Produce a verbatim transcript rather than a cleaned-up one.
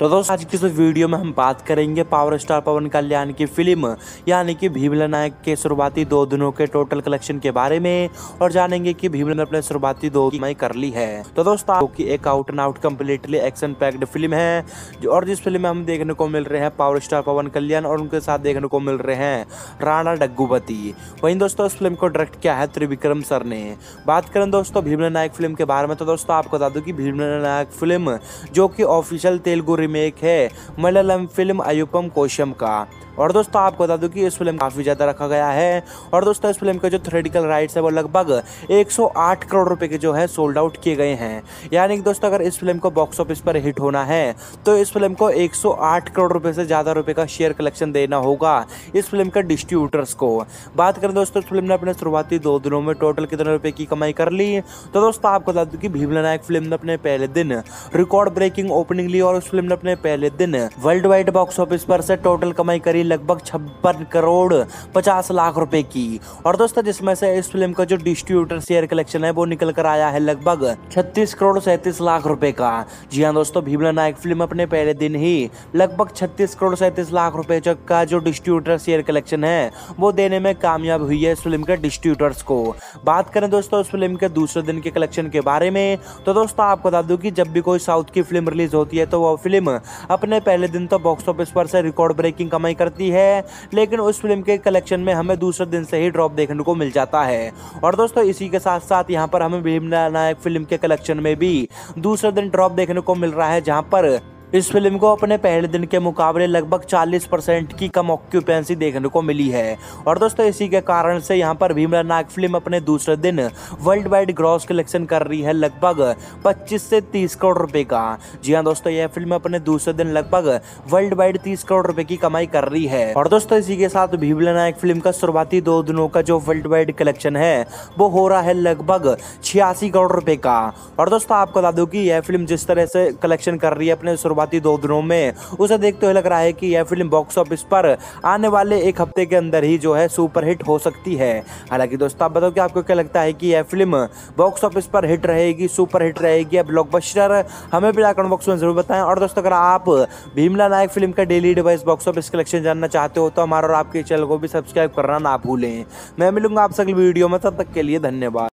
तो दोस्तों आज की इस वीडियो में हम बात करेंगे पावर स्टार पवन कल्याण की फिल्म यानी कि भीमला नायक के शुरुआती दो दिनों के टोटल कलेक्शन के बारे में और जानेंगे कि भीमला ने अपने शुरुआती दो कमाई कर ली है। तो दोस्तों की एक out and out completely action packed film है जो और जिस फिल्म में हम देखने को मिल रहे हैं पावर स्टार पवन कल्याण और उनके साथ देखने को मिल रहे हैं राणा डग्गुबाती। वहीं दोस्तों इस फिल्म को डायरेक्ट किया है त्रिविक्रम सर ने। बात करें दोस्तों भीमला नायक फिल्म के बारे में तो दोस्तों आपको बता दूं कि भीमला नायक फिल्म जो कि ऑफिशियल तेलुगु रीमेक है मलयालम फिल्म अयुपम कोशम का। और दोस्तों आपको बता दूं कि इस फिल्म काफी ज्यादा रखा गया है और दोस्तों इस फिल्म के जो थ्रेडिकल राइट्स है वो लगभग एक सौ आठ करोड़ रुपए के जो है सोल्ड आउट किए गए हैं। यानी कि दोस्तों अगर इस फिल्म को बॉक्स ऑफिस पर हिट होना है तो इस फिल्म को एक सौ आठ करोड़ रुपए से ज्यादा रुपए का शेयर कलेक्शन देना होगा इस फिल्म के डिस्ट्रीब्यूटर्स को। बात करें दोस्तों इस फिल्म ने अपने शुरुआती दो दिनों में टोटल कितने रुपए की कमाई कर ली तो दोस्तों आपको बता दूं कि भीमला नायक फिल्म ने अपने पहले दिन रिकॉर्ड ब्रेकिंग ओपनिंग ली और उस फिल्म ने अपने पहले दिन वर्ल्ड वाइड बॉक्स ऑफिस पर से टोटल कमाई करी लगभग छब्बीस करोड़ पचास लाख रुपए की। और दोस्तों जिसमें से इस फिल्म का जो डिस्ट्रीब्यूटर शेयर कलेक्शन है वो निकल कर आया है लगभग छत्तीस करोड़ सैंतीस लाख रुपए का। जी हाँ दोस्तों भीमला नायक फिल्म अपने पहले दिन ही लगभग छत्तीस करोड़ सैंतीस लाख रुपए का जो डिस्ट्रीब्यूटर शेयर कलेक्शन है वो देने में कामयाब हुई है इस फिल्म के डिस्ट्रीब्यूटर्स को। बात करें दोस्तों इस फिल्म के दूसरे दिन के कलेक्शन के बारे में तो दोस्तों आपको बता दूं कि जब भी कोई साउथ की फिल्म रिलीज होती है तो वो फिल्म अपने पहले दिन तो बॉक्स ऑफिस पर से रिकॉर्ड ब्रेकिंग कमाई करती है लेकिन उस फिल्म के कलेक्शन में हमें दूसरे दिन से ही ड्रॉप देखने को मिल जाता है। और दोस्तों इसी के साथ साथ यहाँ पर हमें भीमला नायक फिल्म के कलेक्शन में भी दूसरे दिन ड्रॉप देखने को मिल रहा है जहाँ पर इस फिल्म को अपने पहले दिन के मुकाबले लगभग चालीस परसेंट की कम ऑक्यूपेंसी देखने को मिली है। और दोस्तों इसी के कारण से यहाँ पर भीमला नायक फिल्म अपने दूसरे दिन वर्ल्ड वाइड ग्रॉस कलेक्शन कर रही है लगभग पच्चीस से तीस करोड़ रुपए का। जी हाँ दोस्तों यह फिल्म अपने दूसरे दिन लगभग वर्ल्ड वाइड तीस करोड़ रुपए की कमाई कर रही है। और दोस्तों इसी के साथ भीमला नायक फिल्म का शुरुआती दो दिनों का जो वर्ल्ड वाइड कलेक्शन है वो हो रहा है लगभग छियासी करोड़ रुपए का। और दोस्तों आपको बता दूं कि यह फिल्म जिस तरह से कलेक्शन कर रही है अपने शुरुआती दो दिनों में उसे देखते हुए लग रहा है कि यह फिल्म बॉक्स ऑफिस पर आने वाले एक हफ्ते के अंदर ही जो है सुपर हिट हो सकती है। हालांकि दोस्तों आप बताओ कि आपको क्या लगता है कि यह फिल्म बॉक्स ऑफिस पर हिट रहेगी, सुपर हिट रहेगी या ब्लॉकबस्टर, हमें भी कमेंट बॉक्स में जरूर बताएं। और दोस्तों अगर आप भीमला नायक फिल्म का डेली डिवाइस बॉक्स ऑफिस कलेक्शन जानना चाहते हो तो हमारा और आपके चैनल को भी सब्सक्राइब करना ना भूलें। मैं मिलूंगा आपसे अगली वीडियो में, तब तक के लिए धन्यवाद।